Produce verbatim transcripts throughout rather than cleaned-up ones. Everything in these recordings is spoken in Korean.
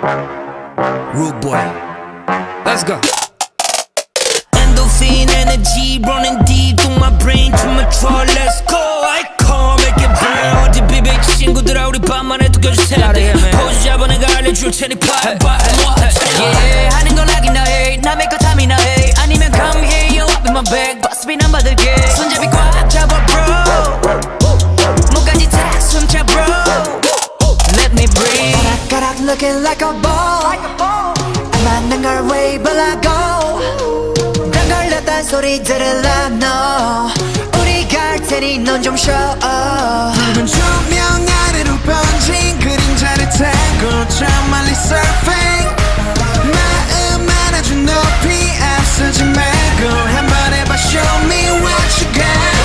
Rude boy. Let's go. Endorphin energy running deep through my brain to my throat. Let's go. I come make it burn. 어디 비빅 친구들아 우리 밤만에 두겨줄 텐데 포즈 잡아 내가 알려줄 테니 bye bye. Yeah 하는 건 하긴 해 남의 것 탐이나 해 아니면 come here you up in my bag 버스비 난 받을게 손잡이 꽉 잡아 bro 목까지 다 숨차 bro let me breathe. 가락 looking like a ball 안 맞는 걸 wave go 난 걸렸단 소리 들을라 너 우리 갈 테니 넌 좀 쉬어 붉은 조명 아래로 번진 그림자를 타고 저 멀리 surfing 마음 안아주 높이 앞서지 말고 한번 해봐 show me what you got.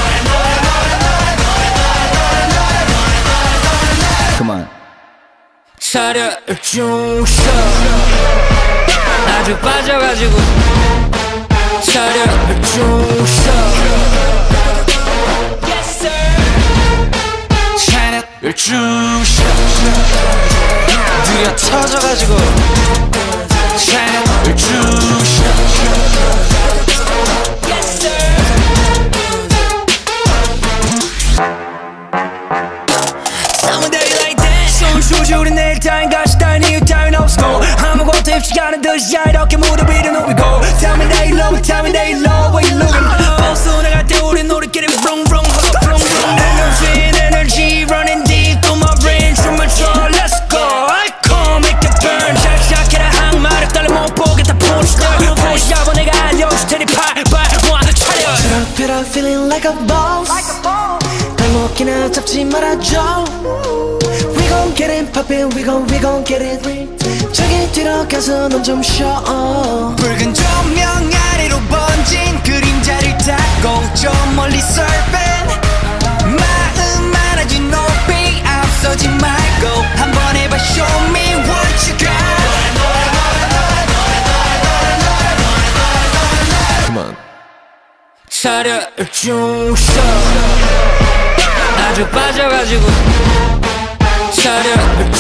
Come on. 차려 중셔 아주 빠져가지고 차려 중셔 Yes sir 차려 중셔 느려 터져가지고 차려 중셔 Yes sir Someday like that 손 조지 우리 내일 따윈 가시 따윈 이유 따윈 없고 아무것도 입지 않은 듯이 이렇게 무릎 위로 누비고 Tell me they love it, tell me they love what you looking 버스 나갈 때 우린 우리끼리 vroom vroom vroom vroom Endorphin energy running deep through my brain 춤을 춰 let's go I come make it burn 샥샥해라 항마를 떨려 못 보겠다 push down push 잡아 내가 알려줄 테니 bye bye one 차려 Put up feeling like a boss 발목이나 잡지 말아줘 We gon' get it poppin' we gon' we gon' get it 저기 뒤로 가서 넌 좀 쉬어 붉은 조명 아래로 번진 그림자를 타고 저 멀리 surfing 마음 안아주 높이 앞서지 말고 한번 해봐 show me what you got. Come on. 차려 중셔 아주 빠져가지고 차려